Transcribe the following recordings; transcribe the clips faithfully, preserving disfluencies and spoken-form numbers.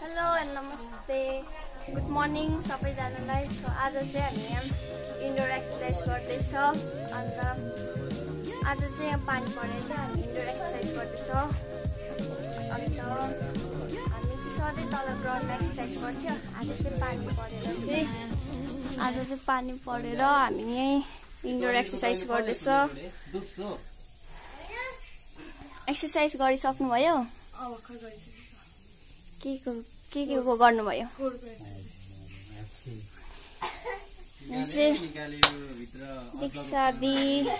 Hello and नमस्ते good morning सबैजनालाई। So आज चाहिँ हामी यहाँ इन्डोर एक्सर्साइज गर्दैछ। अन्त आज चाहिँ यहाँ पानी परेर चाहिँ हामी इन्डोर एक्सर्साइज गर्दैछौँ। अन्त हामी चाहिँ सधैँ तल ग्राउन्डमा एक्सर्साइज गर्थ्यो। आज चाहिँ पानी परेर चाहिँ आज चाहिँ पानी परेर हामी यहीँ इन्डोर एक्सर्साइज गर्दैछ। एक्सर्साइज गरिसक्नुभयो? के को के के को गर्नुभयो? दीक्षा दी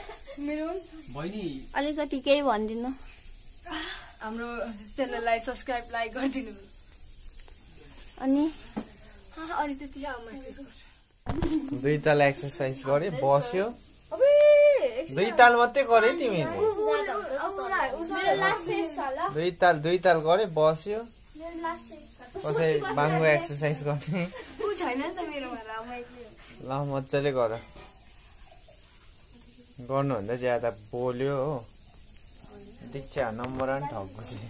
अलिकति केही भनिदिनु। हाम्रो च्यानललाई सब्स्क्राइब लाइक गरिदिनु। अनि अनि त्यति दुई ताल एक्सर्साइज गरे बस्यो। दुई ताल मात्रै गरे तिमीले? दुई ताल दुई ताल गरे बस्यो। कसै बाङ्गो एक्सर्साइज गर्ने ल मजाले गर। गर्नुभन्दा ज्यादा बोल्यो हो। दीक्षा नम्बर वान ठग्गु चाहिँ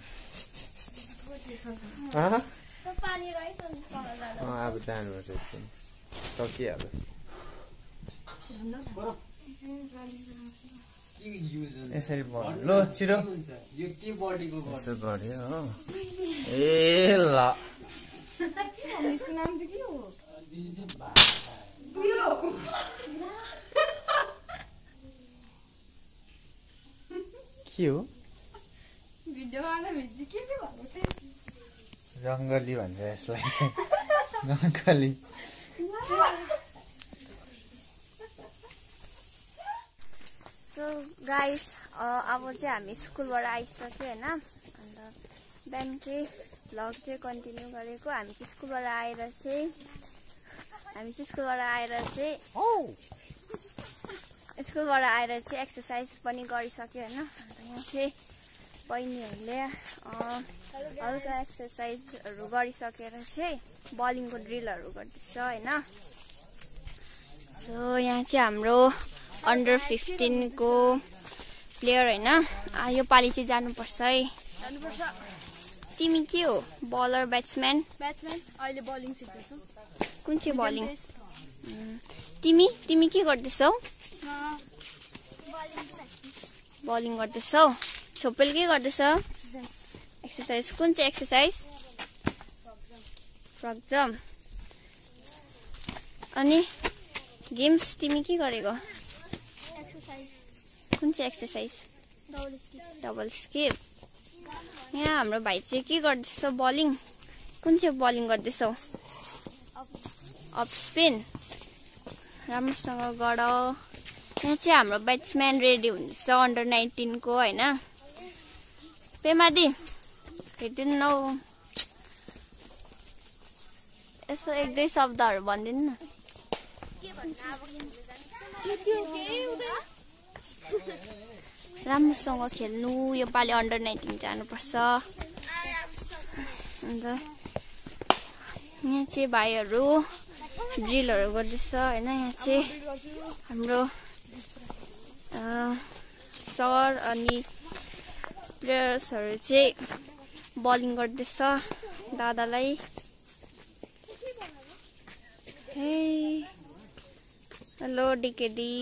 अब जानुपर्छ सकिहाल्यो। यसरी ल छिटो यस्तो गऱ्यो हो। ए ल के हो? रङ्गली भन्छ यसलाई चाहिँ। रङ्गली सो गाइस अब चाहिँ हामी स्कुलबाट आइसक्यो होइन। अन्त बिहान चाहिँ भ्लग चाहिँ कन्टिन्यू गरेको। हामी चाहिँ स्कुलबाट आएर चाहिँ हामी चाहिँ स्कुलबाट आएर चाहिँ स्कुलबाट आएर चाहिँ एक्सर्साइज पनि गरिसक्यो होइन। अन्त यहाँ चाहिँ बहिनीहरूले हल्का एक्सर्साइजहरू गरिसकेर चाहिँ बलिङको ड्रिलहरू गर्दैछ होइन। सो यहाँ चाहिँ हाम्रो अन्डर फिफ्टिनको प्लेयर होइन। यो पालि चाहिँ जानुपर्छ है। तिमी के हो? Bowler batsman? ब्याट्सम्यान अहिले बलिङ सिक्दैछु। कुन चाहिँ बलिङ? तिमी तिमी के गर्दैछौ? बलिङ गर्दैछौ? छोपेल के गर्दैछ? एक्सर्साइज। कुन चाहिँ एक्सर्साइज? Frog jump. अनि गेम्स तिमी के गरेको? कुन चाहिँ एक्सर्साइज? Double skip. यहाँ हाम्रो भाइ चाहिँ के गर्दैछ? बलिङ। कुन चाहिँ बलिङ गर्दैछौ? Off spin. राम्रोसँग गर। यहाँ चाहिँ हाम्रो ब्याट्सम्यान रेडी हुँदैछ अन्डर नाइन्टिनको होइन। पेमादी हेरिदिनु न। यसो एक दुई शब्दहरू भनिदिनु न। राम्रोसँग खेल्नु। यो पालि अन्डर नाइन्टिन जानुपर्छ। अन्त यहाँ चाहिँ भाइहरू ड्रिलहरू गर्दैछ होइन। यहाँ चाहिँ हाम्रो सर अनि प्लेयर्सहरू चाहिँ बलिङ गर्दैछ दादालाई। हे हेलो डिकेडी।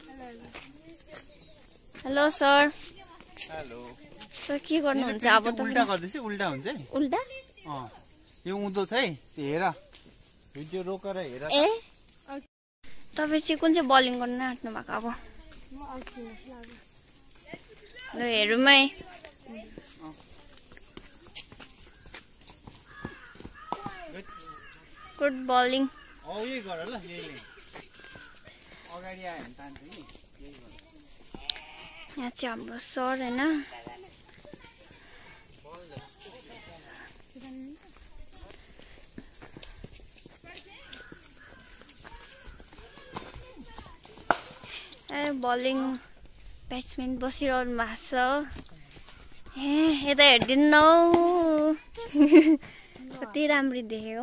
Hello sir. हेलो सर के गर्नुहुन्छ अब? त उल्टा गर्दैछ। उल्टा हुन्छ उल्टा? अँ यो उँधो छ है। हेर भिडियो रोकेर हेर। ए तपाईँ चाहिँ कुन चाहिँ बलिङ गर्न आँट्नु भएको अब? ल हेरौँ है। Good bowling. यही गर ल। अगाडि आयो भने तान्छ कि। यहाँ चाहिँ हाम्रो सर होइन। ए बलिङ ब्याट्सम्यान बसिरहनु भएको छ। ए यता हेरिदिनु न। कति राम्ररी देखेको।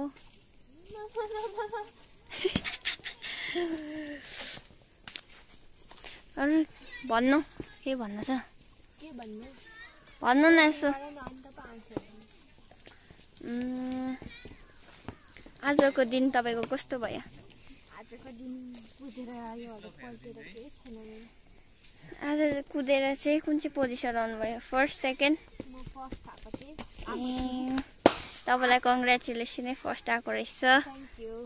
अरू भन्नु के भन्नु छ? भन्नु न यसो। आजको दिन तपाईको कस्तो भयो? आजको दिन कुदेर आयो होला पल्टेर केही छैन मेरो। आज कुदेर चाहिँ कुन चाहिँ पोजिसन आउनु भयो? First second? म फर्स्ट आएको थिएँ। तपाईलाई कङ्ग्रेचुलेसन है, फर्स्ट आएको रहेछ। Thank you.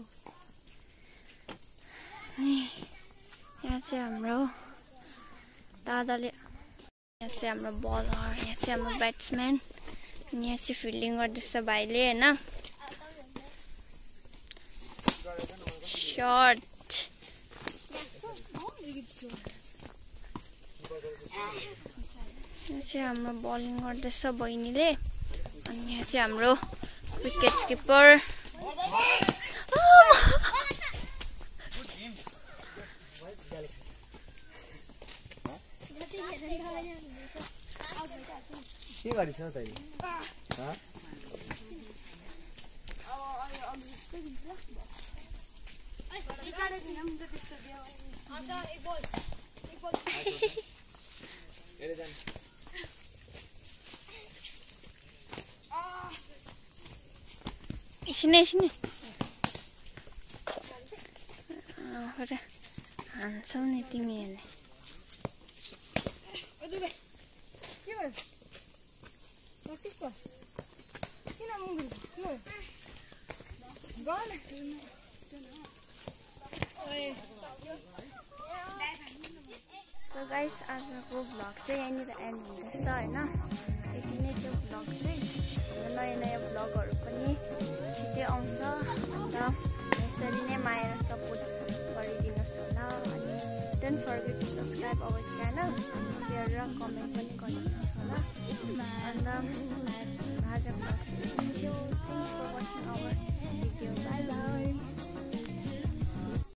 यहाँ चाहिँ हाम्रो दादाले, यहाँ चाहिँ हाम्रो बलर, यहाँ चाहिँ हाम्रो ब्याट्सम्यान, यहाँ चाहिँ फिल्डिङ गर्दैछ भाइले हैन। शर्ट यहाँ चाहिँ हाम्रो बलिङ गर्दैछ बहिनीले, अनि यहाँ चाहिँ हाम्रो विकेट किपर। के गरिस् तैँले? Sini sini. Ora hancur nih timnya nih. Aduh deh. Gimana? Praktis kok. Kina mungkin. Gimana? Gimana? So guys, आजको भ्लग चाहिँ यहाँनिर एन्ड हुँदैछ हैन। यति नै त्यो भ्लग चाहिँ नयाँ नयाँ भ्लगहरु पनि छिटै आउँछ। अन्त यसरी नै माया र सपोर्ट गरिदिनुहोस् होला। अनि don't forget to subscribe our channel, अनि शेयर र कमेन्ट पनि गरिदिनुहोस् होला। अन्त आजको भ्लग